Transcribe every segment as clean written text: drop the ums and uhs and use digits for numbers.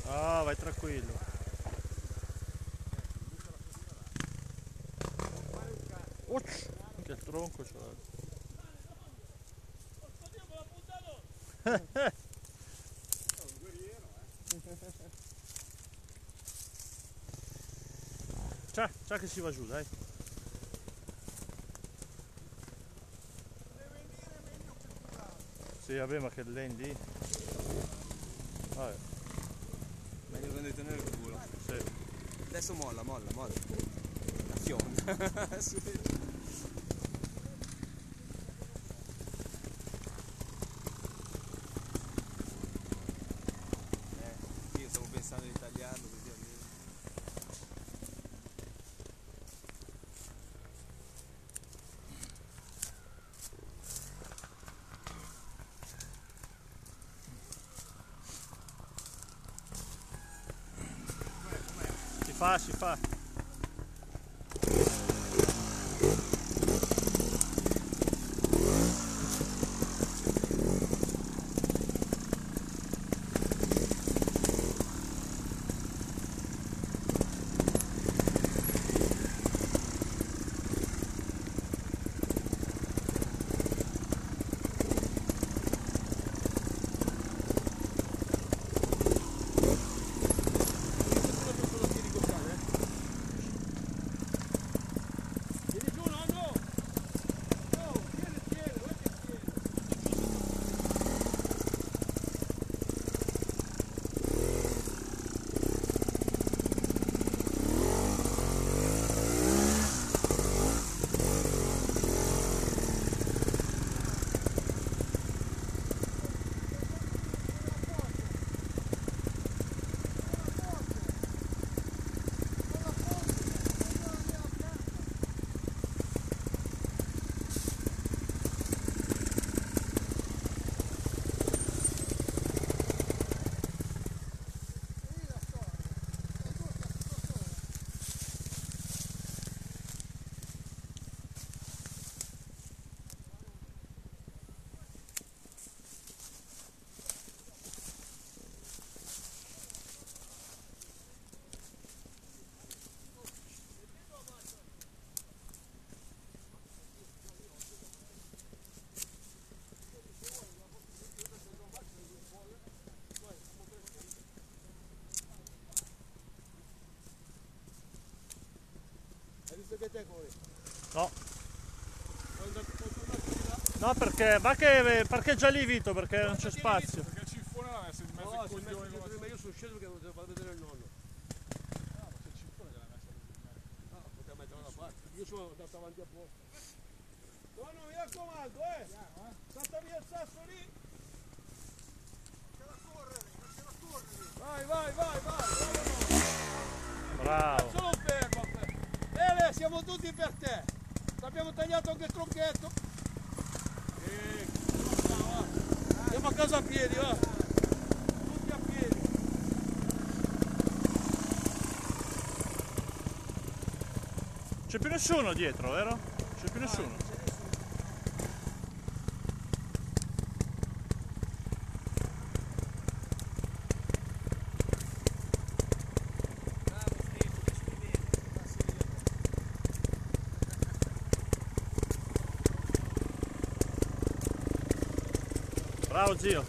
Ah, vai tranquillo. Ucc, che tronco c'è. Ciao che si va giù, dai. Sì, vabbè, ma che lendi? Vabbè. Meglio che tenere il culo. Sì. Adesso molla. La fionda. Io stavo pensando di tagliarlo così almeno. Si fa. Che te corri? No. No, perché va che parcheggia lì Vito, perché non c'è spazio. Perché il cifone l'ha messo in mezzo ai coglioni. Ma io sono sceso perché non devo far vedere il nonno. No, ma c'è il cifone che l'ha messo lì in mezzo. No, poteva metterlo da parte. Io sono andato avanti apposta. Nonno, mi raccomando, Salta via il sasso lì. C'è la correre. Vai. Bravo. Solo fermo. Bene, siamo tutti per te. Abbiamo tagliato anche il tronchetto. Andiamo a casa a piedi, va. Tutti a piedi. C'è più nessuno dietro, vero? C'è più nessuno. Bravo zio.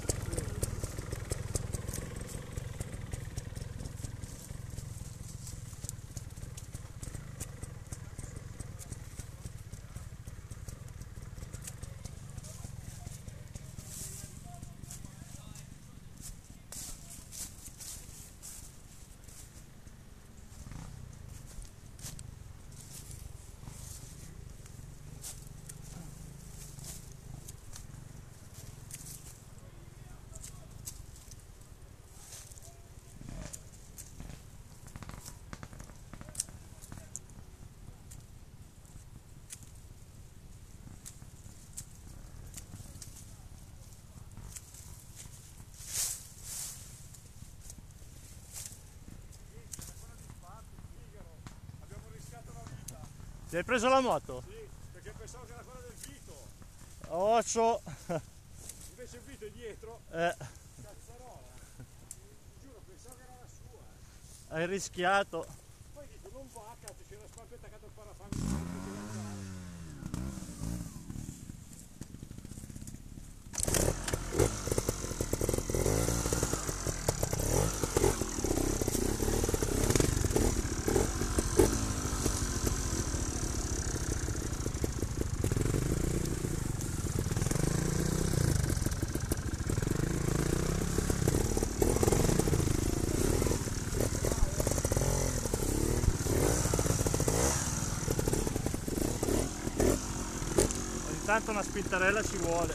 Ti hai preso la moto? Sì, perché pensavo che era quella del Vito. Occio. Invece il Vito è dietro. Eh. Cazzarola. Giuro, pensavo che era la sua. Hai rischiato. Poi dico, non va, cazzo, c'era spazio attaccato al parafanghi. Ogni tanto una spintarella ci vuole.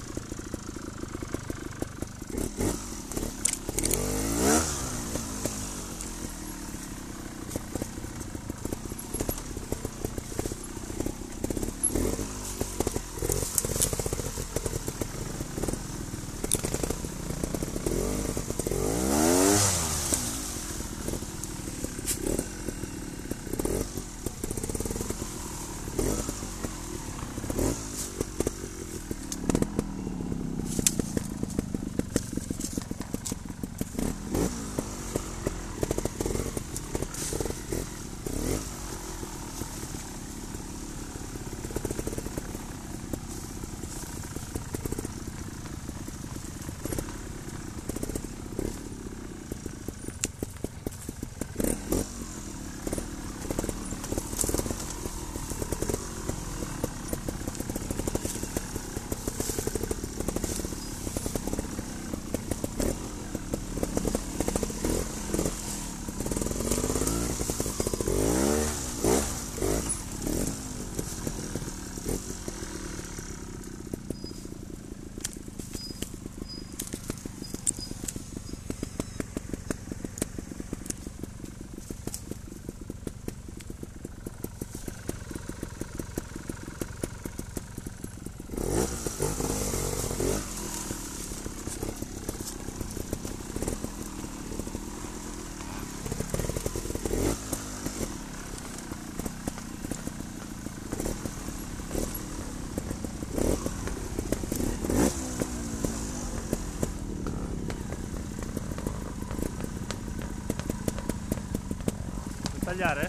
Tagliare?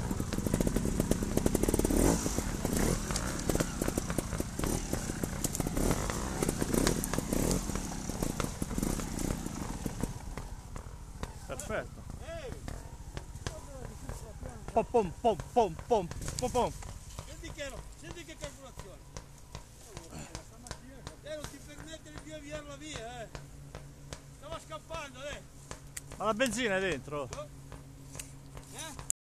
Perfetto. Pom pom pom pom pom pom pom. Senti che calcolazione. Non ti permettere di avviarla via, Stava scappando, Ma la benzina è dentro? Oh.